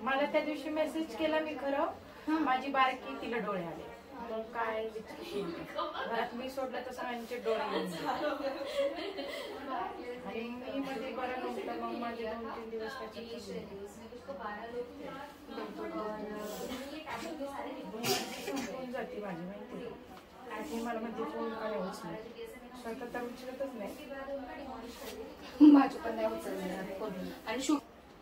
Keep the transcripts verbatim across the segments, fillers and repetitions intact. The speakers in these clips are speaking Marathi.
मला त्या दिवशी मेसेज केला मी खरं, माझी बारकी तिला डोळे आले. मग काय घरात मी सोडलं तर सगळ्यांचे डोळे आणि मी मध्ये बरं नव्हतं. मग माझे दोन तीन दिवस त्याची जाते माझी माहिती. मला मध्ये फोन करायच नाही, स्वतः तर उचलतच नाही. माझं पण नाही उचलणार. आणि शू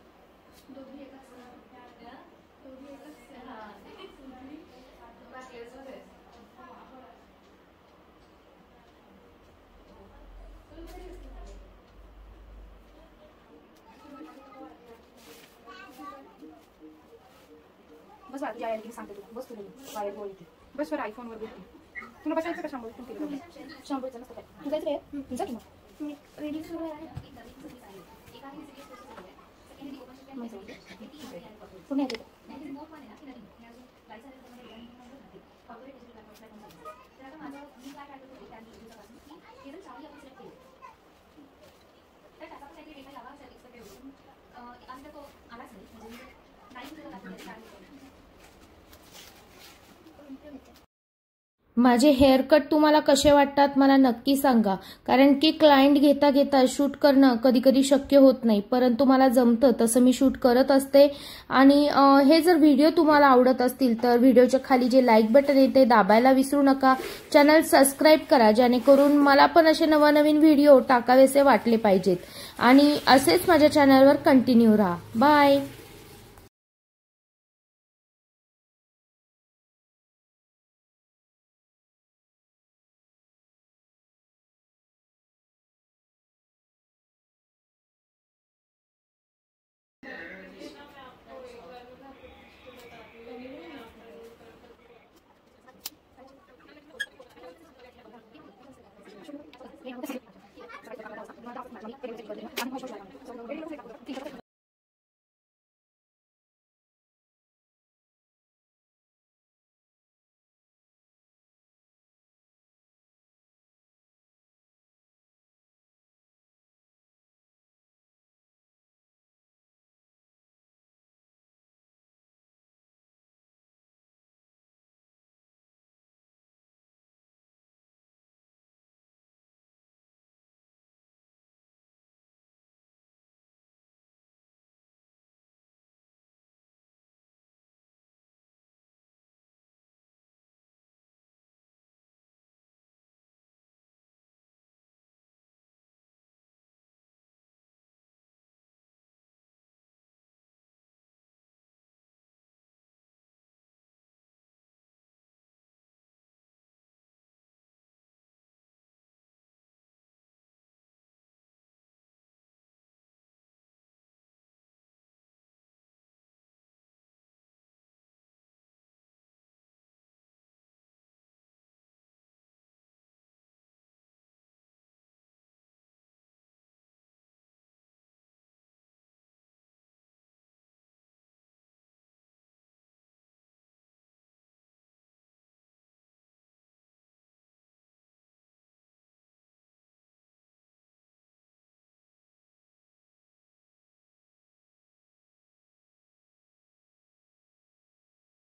बस बाळा, तुझ्या आईला सांगते तुला. बस तुला बाहेर बोलते. बस वर आयफोन वर बोलते. तुला बसायचं का शंभर फोन केलं? शंभरचं नसतं काय. तू जायचं रे, जा की मग. रेडी सुरू आहे. तुम्ही येते माझे हेअरकट तुम्हाला कसे वाटतात मला नक्की सांगा, कारण की क्लायंट घेता घेता शूट करणं कधी कधी शक्य होत नाही, परंतु मला जमतं तसं मी शूट करत असते. आणि हे जर व्हिडिओ तुम्हाला आवडत असतील तर व्हिडिओच्या खाली जे लाईक बटन आहे ते दाबायला विसरू नका. चॅनल सबस्क्राईब करा, जेणेकरून मला पण असे नवनवीन व्हिडिओ टाकावेसे वाटले पाहिजेत. आणि असेच माझ्या चॅनलवर कंटिन्यू राहा. बाय.